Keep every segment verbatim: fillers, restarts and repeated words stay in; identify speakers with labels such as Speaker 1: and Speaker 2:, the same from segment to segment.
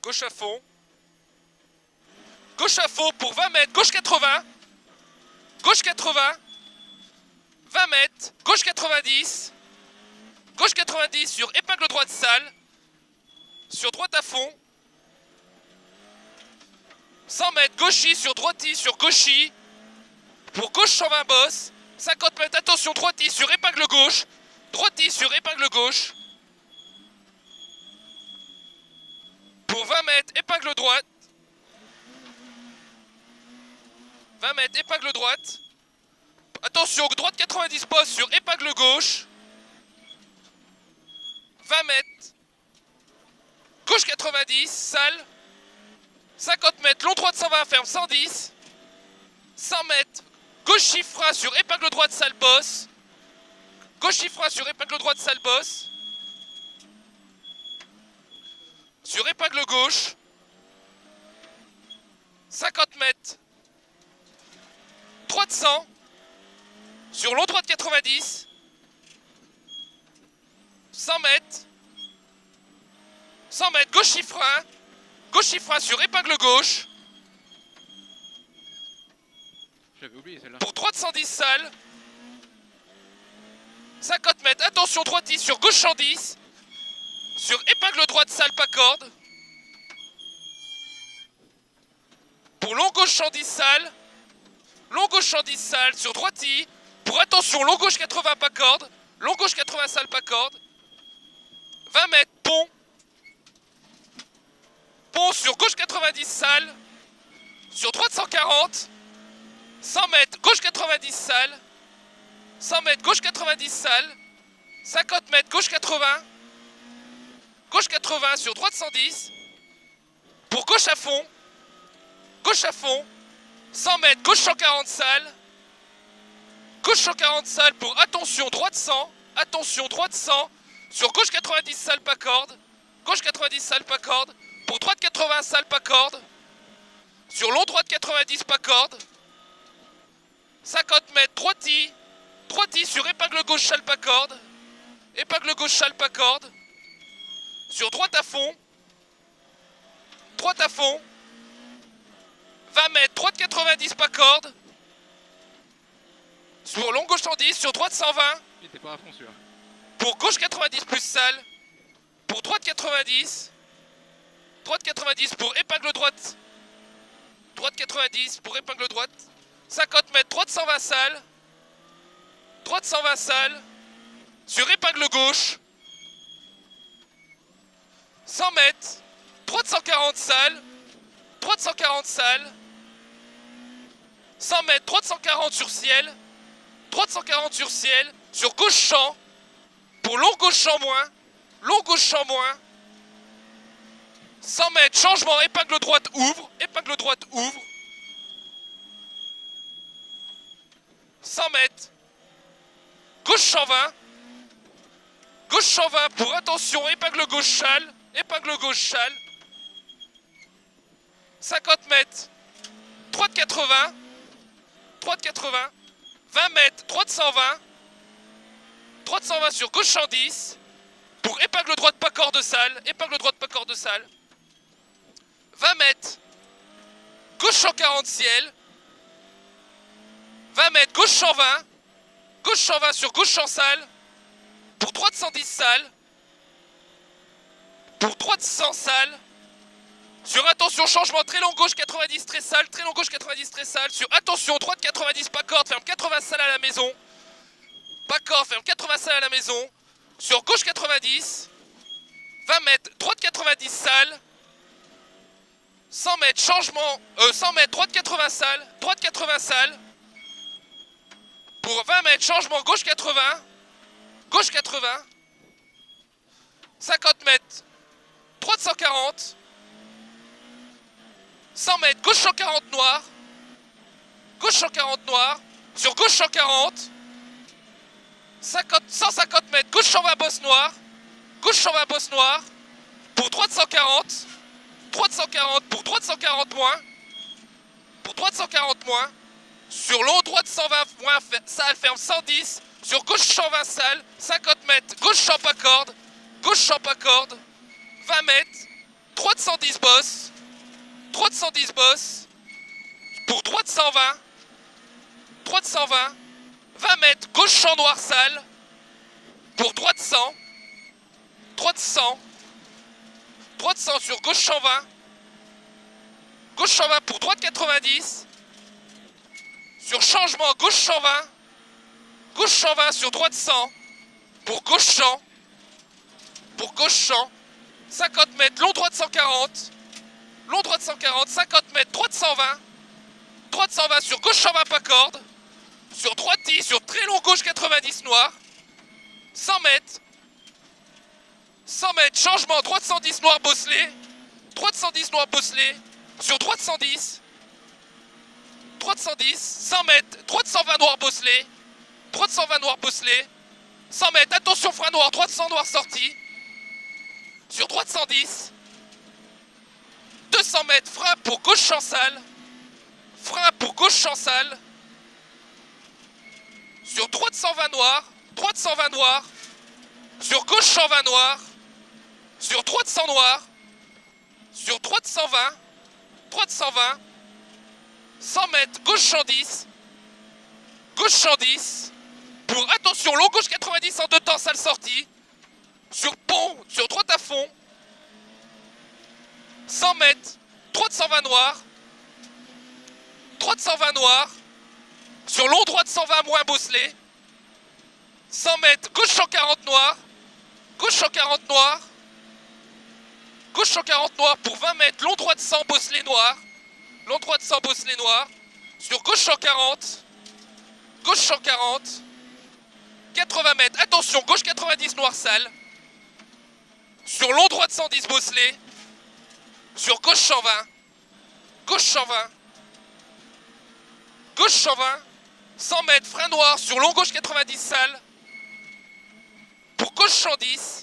Speaker 1: Gauche à fond. Gauche à fond pour vingt mètres. Gauche quatre-vingts. Gauche quatre-vingts. vingt mètres. Gauche quatre-vingt-dix. Gauche quatre-vingt-dix sur épingle droite salle. Sur droite à fond. cent mètres. Gauchy sur droiti sur gauchy. Pour gauche cent vingt boss. cinquante mètres. Attention droiti sur épingle gauche. Droiti sur épingle gauche. Pour vingt mètres, épingle droite. vingt mètres, épingle droite. Attention, droite quatre-vingt-dix boss sur épingle gauche. vingt mètres. Gauche quatre-vingt-dix, salle. cinquante mètres, long droite cent vingt, ferme cent dix. cent mètres, gauche chiffra sur épingle droite, salle boss. Gauche chiffra sur épingle droite, salle boss. Sur épingle gauche. cinquante mètres. droite cent. Sur long droite quatre-vingt-dix. cent mètres. cent mètres, gauche chiffra. Gauche chiffra sur épingle gauche.
Speaker 2: J'avais oublié celle-là.
Speaker 1: Pour droite cent dix salle. cinquante mètres, attention droiti sur gauche cent dix. Sur épingle droite salle pas corde. Pour long gauche cent dix salle. Long gauche cent dix salle sur droiti. Pour attention long gauche quatre-vingts pas corde. Long gauche quatre-vingts salle pas corde. vingt mètres pont. Pont sur gauche quatre-vingt-dix salle. Sur droite cent quarante. cent mètres gauche quatre-vingt-dix salle. cent mètres gauche quatre-vingt-dix salle. cinquante mètres gauche quatre-vingts. Gauche quatre-vingts sur droite cent dix. Pour gauche à fond. Gauche à fond. cent mètres gauche cent quarante salle. Gauche cent quarante salle pour attention droite cent. Attention droite cent. Sur gauche quatre-vingt-dix salle pas corde. Gauche quatre-vingt-dix salle pas corde. Pour droite quatre-vingts salle pas corde. Sur long droite quatre-vingt-dix pas corde. cinquante mètres droiti. Droiti sur épingle gauche salle pas corde. Épingle gauche salle pas corde. Sur droite à fond. Droite à fond. vingt mètres, droite quatre-vingt-dix pas corde. Sur long gauche cent dix, sur droite cent vingt.
Speaker 2: Il était pas à fond celui-là.
Speaker 1: Pour gauche quatre-vingt-dix plus salle. Pour droite quatre-vingt-dix. Droite quatre-vingt-dix pour épingle droite. Droite quatre-vingt-dix pour épingle droite. cinquante mètres, droite cent vingt salle. Droite cent vingt salle. Sur épingle gauche. cent mètres. Droite cent quarante salle. Droite cent quarante salle. cent mètres, droite cent quarante sur ciel. Droite cent quarante sur ciel. Sur gauche champ. Pour long gauche champ moins. Long gauche champ moins. cent mètres, changement, épingle droite ouvre. Épingle droite ouvre. cent mètres. Gauche cent vingt. Gauche cent vingt pour attention, épingle gauche châle. Épingle gauche châle. cinquante mètres. Droite quatre-vingts. Droite quatre-vingts. vingt mètres. Droite cent vingt. Droite cent vingt sur gauche cent dix. Pour épingle droite pas corde salle. Épingle droite pas corde salle. vingt mètres. Gauche cent quarante ciel. vingt mètres. Gauche cent vingt. Gauche cent vingt sur gauche cent salle. Pour droite cent dix salle. Pour droite cent salle. Sur attention, changement, très long gauche quatre-vingt-dix, très sale, très long gauche quatre-vingt-dix, très sale. Sur attention, droite quatre-vingt-dix, pas corde, ferme quatre-vingts salles à la maison. Pas corde, ferme quatre-vingts salles à la maison. Sur gauche quatre-vingt-dix. vingt mètres, droite quatre-vingt-dix salles. cent mètres, changement, euh, cent mètres, droite quatre-vingts salles. Droite quatre-vingts salles. Pour vingt mètres, changement, gauche quatre-vingts. Gauche quatre-vingts. cinquante mètres, droite cent quarante. cent mètres, gauche cent quarante noir. Gauche cent quarante noir. Sur gauche cent quarante. cinquante, cent cinquante mètres, gauche cent vingt bosse noir. Gauche cent vingt bosse noir. Pour droite cent quarante. Droite cent quarante. Pour droite cent quarante moins. Pour droite cent quarante moins. Sur long droite cent vingt moins. Salle ferme cent dix. Sur gauche cent vingt salle. cinquante mètres. Gauche champ pas corde. Gauche champ pas corde. vingt mètres. droite cent dix boss. Droite cent dix boss. Pour droite cent vingt. Droite cent vingt. vingt mètres, gauche champ noir sale. Pour droite cent. Droite cent. Droite cent sur gauche champ vingt. Gauche champ vingt pour droite quatre-vingt-dix. Sur changement, gauche champ vingt. Gauche champ vingt sur droite cent. Pour gauche champ. Pour gauche champ. cinquante mètres, long droite cent quarante. Long droite cent quarante, cinquante mètres, droite cent vingt. Droite cent vingt sur gauche champ vingt pas corde. Sur droite dix, sur très long gauche quatre-vingt-dix noir. cent mètres. cent mètres, changement, droite cent dix noir bosselé. Droite cent dix noir bosselé. Sur droite cent dix. Droite cent dix, cent mètres, droite cent vingt noir bosselé. Droite cent vingt noir bosselé. cent mètres, attention frein noir, droite cent noir sortie. Sur droite cent dix. deux cents mètres, frein pour gauche champ sale. Frein pour gauche champ sale. Sur droite cent vingt noir. Droite cent vingt noir. Sur gauche cent vingt noir. Sur droite cent noir. Sur droite cent vingt. Droite cent vingt. cent mètres, gauche cent dix. Gauche cent dix. Pour, attention, long gauche quatre-vingt-dix en deux temps, sale sortie. Sur pont, sur droite à fond. cent mètres, droite cent vingt noir. Droite cent vingt noir. Sur long droite cent vingt moins bosselé. cent mètres, gauche cent quarante noir. Gauche cent quarante noir. Gauche cent quarante noir pour vingt mètres, long droite cent bosselé noir. Long droite cent bosselé noir. Sur gauche cent quarante. Gauche cent quarante. quatre-vingts mètres, attention, gauche quatre-vingt-dix noir sale. Sur long droite cent dix bosselé. Sur gauche cent vingt. Gauche cent vingt. Gauche cent vingt. cent mètres, frein noir sur long gauche quatre-vingt-dix sale. Pour gauche cent dix.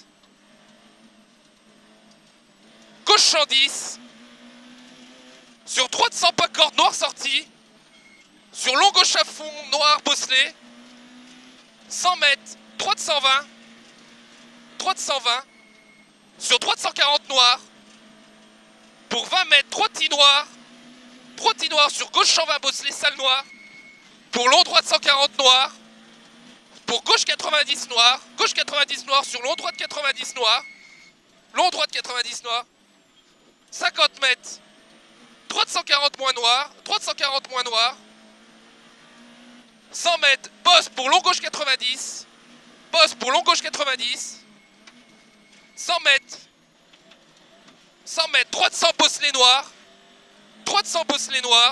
Speaker 1: Gauche cent dix. Sur droite cent pas corde noir sortie. Sur long gauche à fond noir bosselé. cent mètres, droite cent vingt. Droite cent vingt. Sur droite cent quarante noir. Pour vingt mètres, droite i noir. Droite i noir sur gauche cent vingt bosselé sale noir. Pour long droite cent quarante noir. Pour gauche quatre-vingt-dix noir. Gauche quatre-vingt-dix noir sur long droite quatre-vingt-dix noir. Long droite quatre-vingt-dix noir. cinquante mètres. Droite cent quarante moins noir. Droite cent quarante moins noir. cent mètres. Bosse pour long gauche quatre-vingt-dix. Bosse pour long gauche quatre-vingt-dix. cent mètres. cent mètres. Droite cent bosselé noir. Droite cent bosselé noir.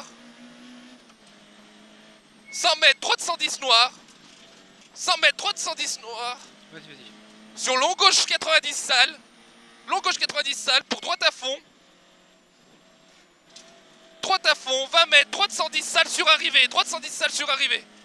Speaker 1: cent mètres. Droite cent dix noir. cent mètres. Droite cent dix noir.
Speaker 2: Vas-y, vas-y.
Speaker 1: Sur long gauche quatre-vingt-dix sale. Long gauche quatre-vingt-dix sale pour droite à fond. Droite à fond, vingt mètres, droite cent dix sale sur arrivée. Droite cent dix sale sur arrivée.